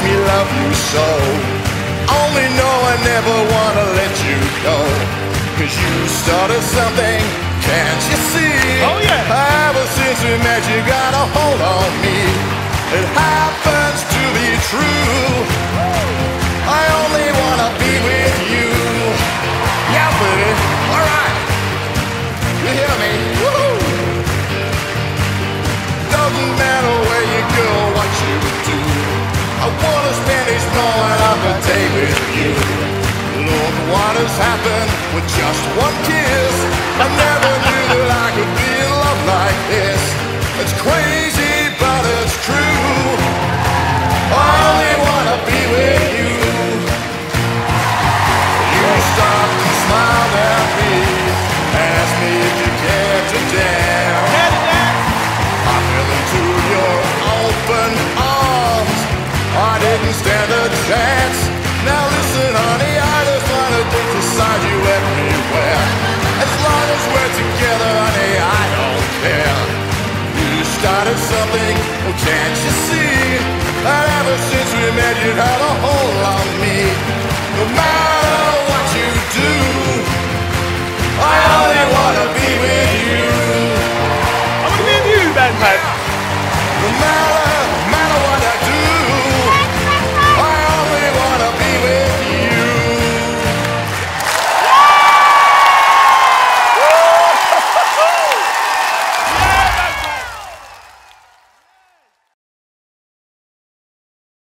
me love you so. Only know I never wanna let you go. 'Cause you started something, can't you see? Oh yeah. Ever since we met you got a hold on me. It happens to be true. I only wanna be with you. Yeah, baby, alright. You hear me? Woo! Doesn't matter where you go, what you do. I wanna spend each moment of the day with you. Look what has happened with just one kiss. I never knew that I could be in love like this. It's crazy, but it's true. I only wanna be with you. You stopped and smiled at me, asked me if you cared to dance. I fell into your open arms. I didn't stand a chance. Now listen, honey, I just wanna be beside you everywhere. As long as we're together, honey, I don't care. You started something, oh, can't you see? That ever since we met, you've had a hold on me. No matter